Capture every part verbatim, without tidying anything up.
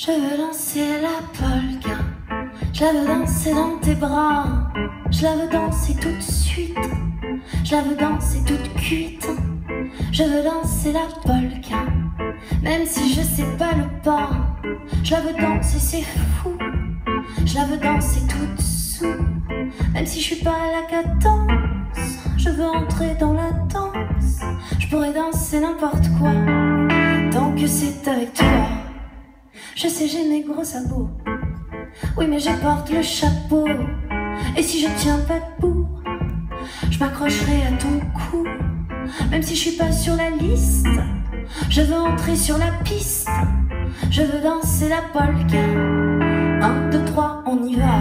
Je veux danser la polka, je la veux danser dans tes bras, je la veux danser tout de suite, je la veux danser toute cuite. Je veux danser la polka, même si je sais pas le pas. Je la veux danser, c'est fou, je la veux danser toute sous, même si je suis pas à la cadence. Je veux entrer dans la danse, je pourrais danser n'importe quoi, tant que c'est avec toi. Je sais, j'ai mes gros sabots, oui mais je porte le chapeau. Et si je tiens pas debout, je m'accrocherai à ton cou. Même si je suis pas sur la liste, je veux entrer sur la piste. Je veux danser la polka. Un, deux, trois, on y va.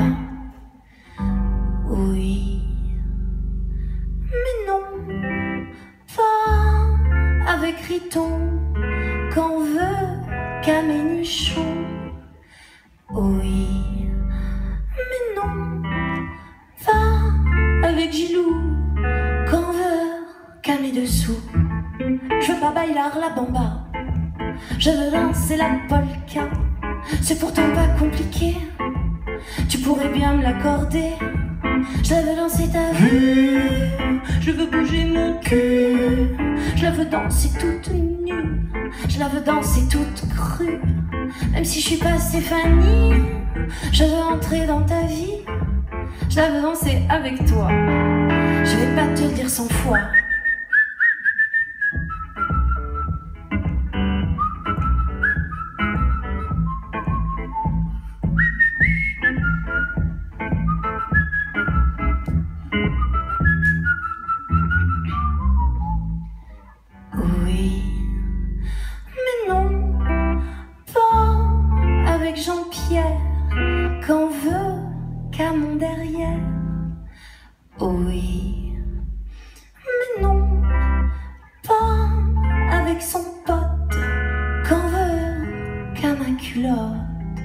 Oui, mais non, pas avec Riton, qu'on veut Caménichon. Oui, mais non, pas avec Gilou, qu'on veut Camé dessous. Je veux pas bailar la bamba, je veux danser la polka. C'est pourtant pas compliqué, tu pourrais bien me l'accorder. Je la veux danser ta vue, je veux bouger mon cul. Je la veux danser toute nue, je la veux danser toute crue. Même si je suis pas Stéphanie, je veux entrer dans ta vie. Je la veux danser avec toi, je vais pas te le dire cent fois. Oui, mais non, pas avec Jean-Pierre, qu'on veut qu'à mon derrière. Oui, mais non, pas avec son pote, qu'on veut qu'à ma culotte.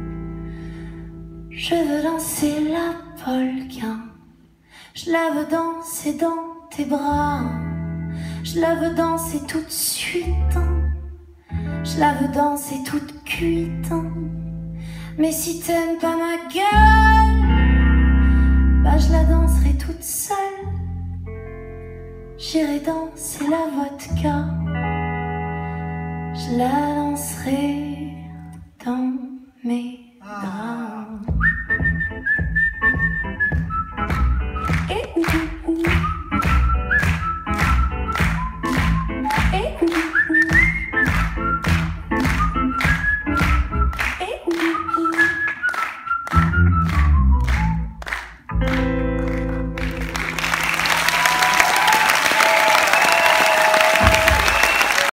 Je veux danser la polka, je la veux danser dans tes bras. Je la veux danser tout de suite, je la veux danser toute cuite. Mais si t'aimes pas ma gueule, bah je la danserai toute seule. J'irai danser la vodka, je la danserai dans mes draps.